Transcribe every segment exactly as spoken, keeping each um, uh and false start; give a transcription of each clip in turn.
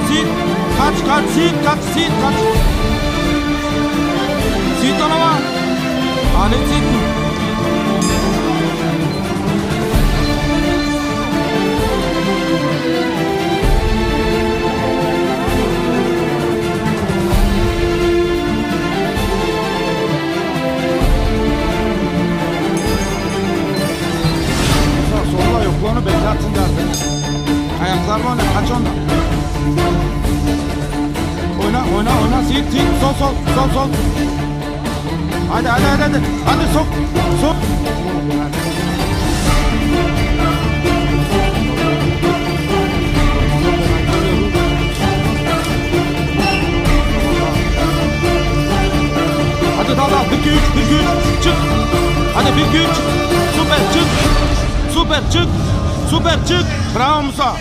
sit. Kaç, kaç, sit, kaç, sit, kaç. Sit anama. Alet sit. Solla yokluğunu beklersin derdi. Ayaklar var ya, kaç ondan. Oyna, oyna, oyna. Sit, sit. Sol, sol, sol, sol. Hadi, hadi, hadi, hadi. Hadi sok, sok. Hadi daha daha. Bir, iki, üç, bir, iki, üç. Çık. Hadi bir, iki, üç. Süper, çık. Süper, çık. Süper, çık. Bravo Musa.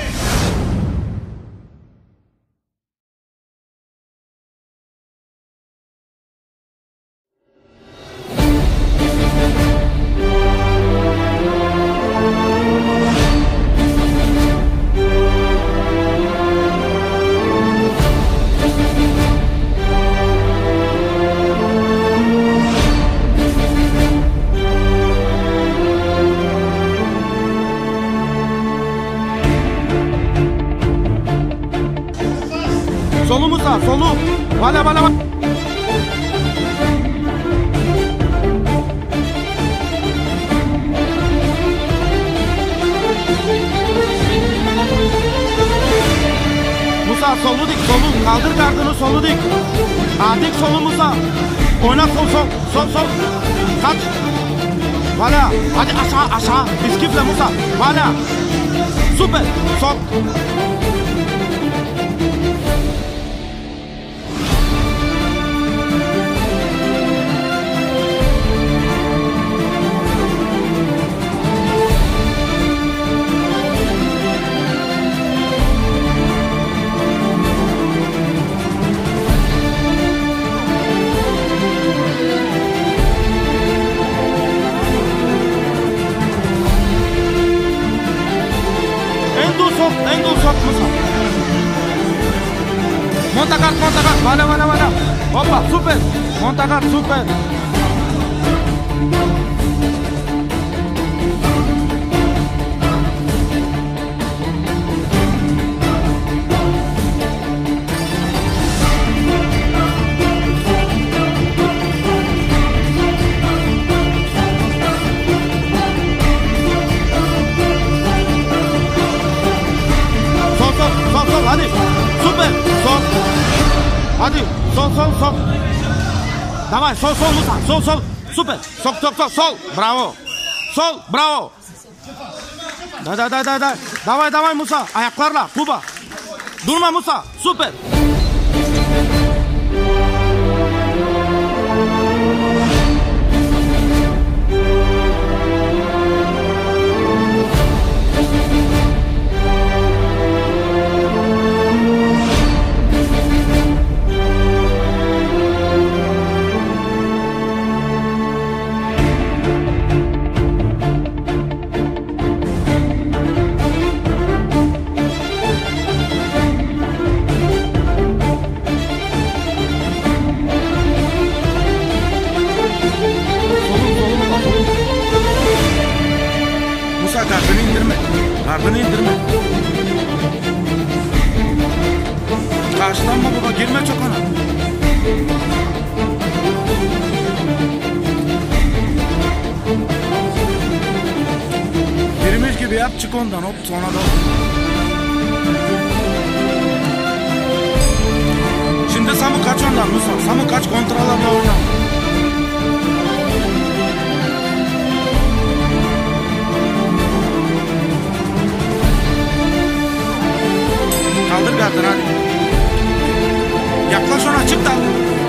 Solu Musa, solu. Vale, vale, vale. Musa solu dik, solu. Kaldır gardını, solu dik. Ha, dik solu Musa. Oyna sol, sol, sol, sol. Kaç. Vale. Hadi aşağı, aşağı. İskifle Musa. Vale. Süper. Sol. Endo sok Musa. Montakat, montakat. Vale, vale, vale. Hoppa, süper. Montakat, süper. Hadi, süper, sol. Hadi, sol, sol, sol. Давай, sol, sol Musa, sol, sol. Süper, sok, sok, sok, sol. Bravo. Sol, bravo. Da, da, da, da, da. Давай, давай Musa, ayaklarla, Kuba. Durma Musa, süper. Gardını indirme. Gardını indirme. Karşılanma baba. Girme çok ana. Girmiş gibi yap. Çık ondan. Hop sonra da. Şimdi Samu kaç ondan Musa. Samu kaç kontralarla oyna. Kaldır gardını hadi. Yaklaş ona, çık da.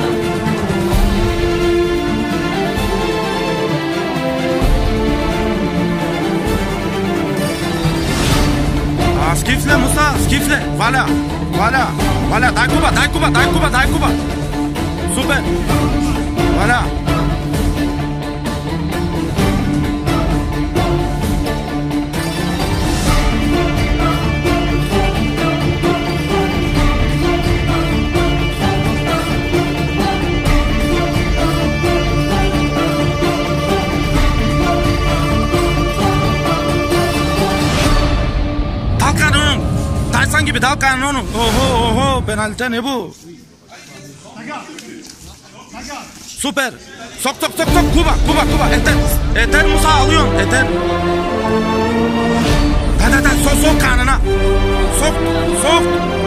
Aa, skifle Musa, skifle. Vala, vala, vala. Daj Kuba, daj Kuba, daj Kuba, daj Kuba. Süper. Vala. gibi dalkan onu. Oho oho penaltı ne bu? Süper. Sok sok sok sok Kuba Kuba Kuba Eter. Eter Musa alıyorsun Eter. Da da da sok sok kanına. Sok sok.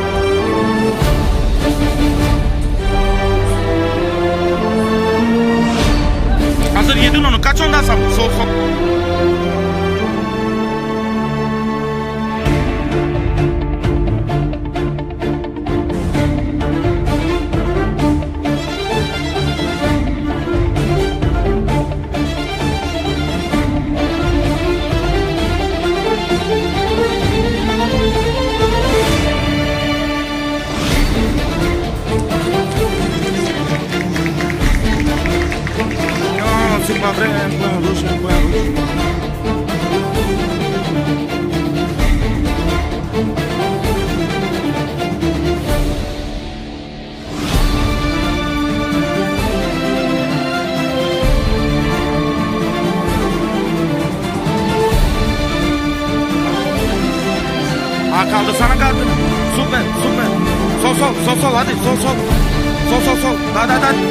Hazır yedin onu. Kaç ondan sonra? Sok sok. Para frente, põe a luz, põe a luz. Ha kaldı sana kaldı. Süper süper. Sol sol sol sol hadi sol sol. Sol sol sol. Da da da.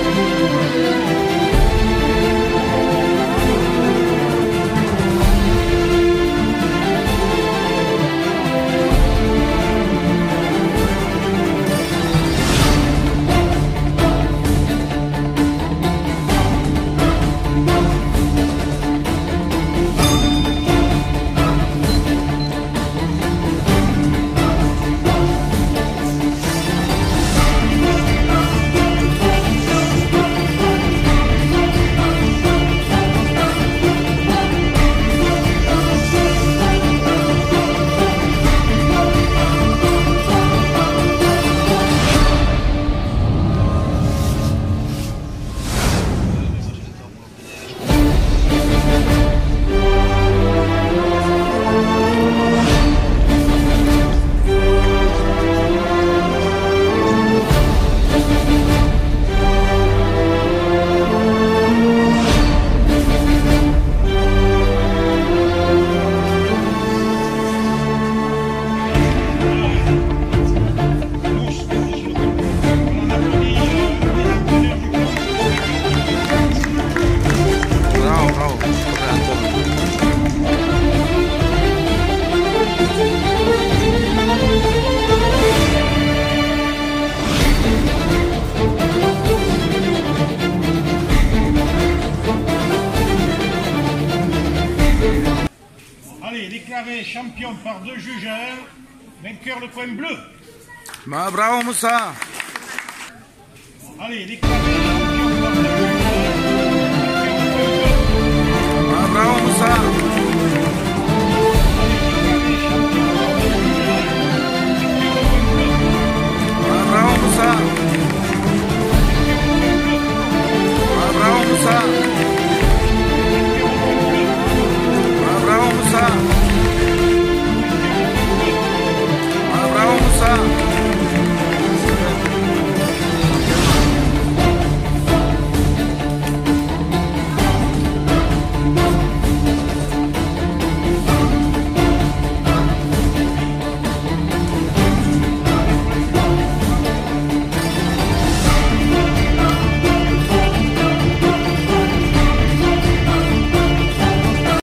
Déclaré champion par deux jugeurs, vainqueur le coin bleu. Ma bravo Moussa. Allez, déclaré champion par deux jugeurs, vainqueur le coin bleu. Ma bravo Moussa.